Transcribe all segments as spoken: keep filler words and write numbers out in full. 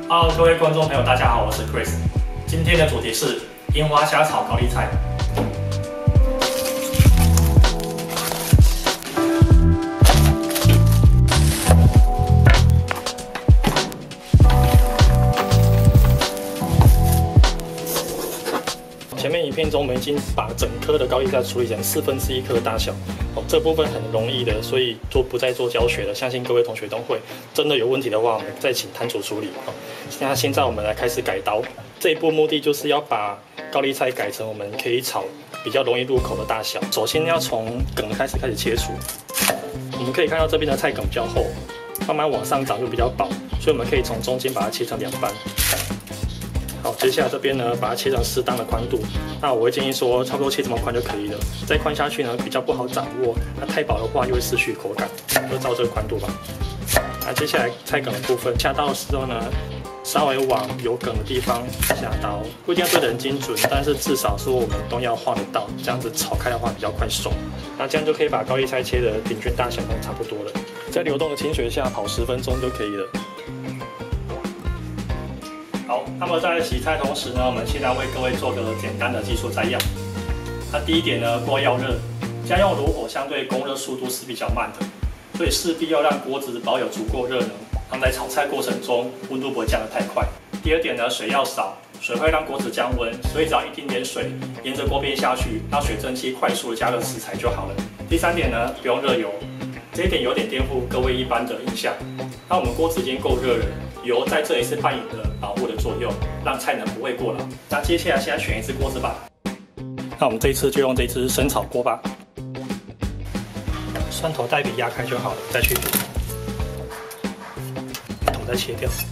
Hello， 各位观众朋友，大家好，我是 Chris。今天的主题是樱花虾炒高丽菜。前面影片中，我们已经把整颗的高丽菜处理成四分之一颗的大小，哦，这部分很容易的，所以就不再做教学了。相信各位同学都会。真的有问题的话，我们再请摊主处理。哦，那现在我们来开始改刀。这一步目的就是要把高丽菜改成我们可以炒比较容易入口的大小。首先要从梗开始开始切除。我们可以看到这边的菜梗比较厚，慢慢往上长就比较薄，所以我们可以从中间把它切成两半。好，接下来这边呢，把它切成适当的宽度。那我会建议说，差不多切这么宽就可以了。再宽下去呢，比较不好掌握。那太薄的话，又会失去口感。就照这个宽度吧。那接下来菜梗的部分，下刀的时候呢，稍微往有梗的地方下刀，不一定要对得很精准，但是至少说我们都要画得到，这样子炒开的话比较快熟。那这样就可以把高丽菜切的平均大小都差不多了。在流动的清水下跑十分钟就可以了。好，那么在洗菜同时呢，我们现在为各位做个简单的技术摘要。那第一点呢，锅要热，家用炉火相对供热速度是比较慢的，所以势必要让锅子保有足够热能，让在炒菜过程中温度不会降得太快。第二点呢，水要少，水会让锅子降温，所以只要一丁点水沿着锅边下去，让水蒸气快速的加热食材就好了。第三点呢，不用热油，这一点有点颠覆各位一般的印象。那我们锅子已经够热了，油在这里是扮演着保护的作用，让菜呢不会过老。那接下来现在选一只锅子吧。那我们这一次就用这只生炒锅吧。蒜头带皮压开就好了，再去头再切掉。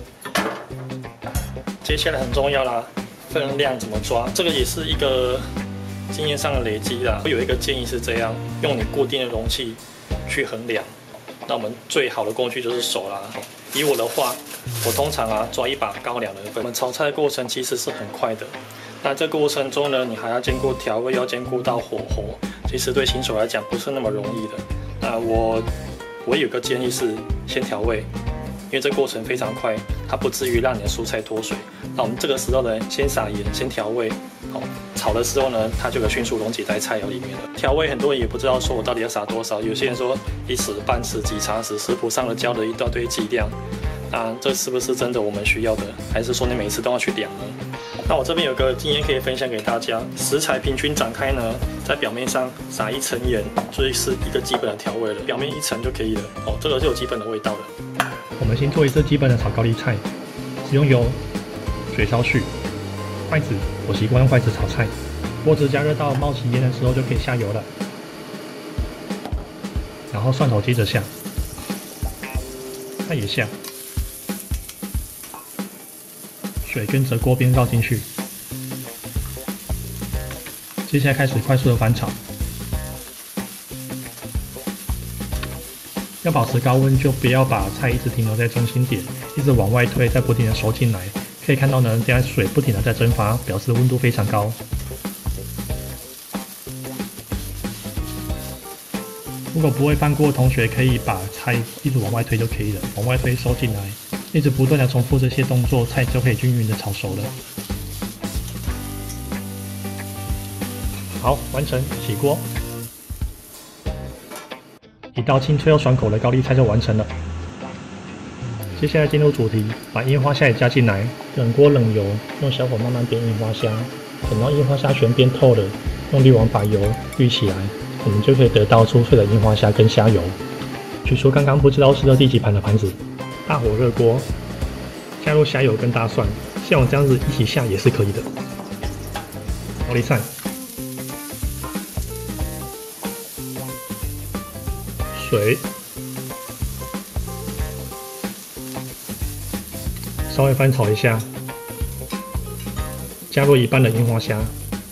接下来很重要啦，分量怎么抓？这个也是一个经验上的累积啦。我有一个建议是这样，用你固定的容器去衡量。那我们最好的工具就是手啦。以我的话，我通常啊抓一把刚好两人份。我们炒菜的过程其实是很快的，那这个过程中呢，你还要兼顾调味，要兼顾到火候，其实对新手来讲不是那么容易的。那我我有个建议是先调味，因为这个过程非常快，它不至于让你的蔬菜脱水。那我们这个时候呢，先撒盐，先调味，好，炒的时候呢，它就可迅速溶解在菜肴里面了。调味很多人也不知道说我到底要撒多少，有些人说一匙、半匙、几茶匙，食谱上的教的一大堆剂量。那这是不是真的我们需要的？还是说你每次都要去量呢？那我这边有个经验可以分享给大家，食材平均展开呢，在表面上撒一层盐，就是一个基本的调味了，表面一层就可以了。哦，这个是有基本的味道的。 我们先做一次基本的炒高丽菜，使用油，水烧去，筷子，我习惯用筷子炒菜。锅子加热到冒起烟的时候就可以下油了，然后蒜头接着下，菜也下。水跟着锅边绕进去，接下来开始快速的翻炒，要保持高温，就不要把菜一直停留在中心点，一直往外推，再不停的收进来。可以看到呢，现在水不停的在蒸发，表示温度非常高。如果不会翻锅的同学，可以把菜一直往外推就可以了，往外推收进来。一直不断的重复这些动作，菜就可以均匀的炒熟了。好，完成，起锅。一道清脆又爽口的高丽菜就完成了。接下来进入主题，把樱花虾也加进来，冷锅冷油，用小火慢慢煸樱花虾，等到樱花虾全煸透了，用滤网把油滤起来，我们就可以得到酥脆的樱花虾跟虾油。取出刚刚不知道是热第几盘的盘子。大火热锅，加入虾油跟大蒜，像我这样子一起下也是可以的。高丽菜、水，稍微翻炒一下，加入一半的樱花虾，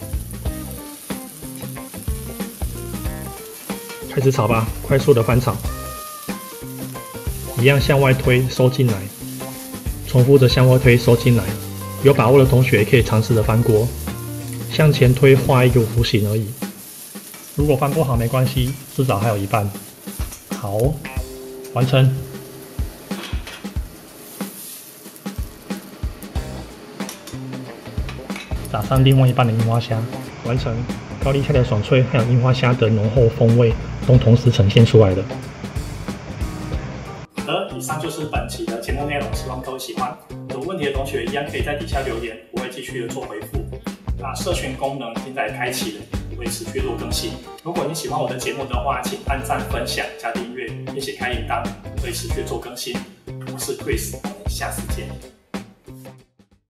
开始炒吧，快速的翻炒。一样向外推收进来，重复着向外推收进来。有把握的同学可以尝试着翻锅，向前推画一个弧形而已。如果翻不好没关系，至少还有一半。好，完成。 撒上另外一半的樱花虾，完成。高丽菜的爽脆还有樱花虾的浓厚风味都同时呈现出来了。 好的，以上就是本期的节目内容，希望各位喜欢。有问题的同学一样可以在底下留言，我会继续的做回复。那社群功能现在开启了，也会持续做更新。如果你喜欢我的节目的话，请按赞、分享、加订阅，并且开铃铛，会持续做更新。我是 Chris，我们下次见。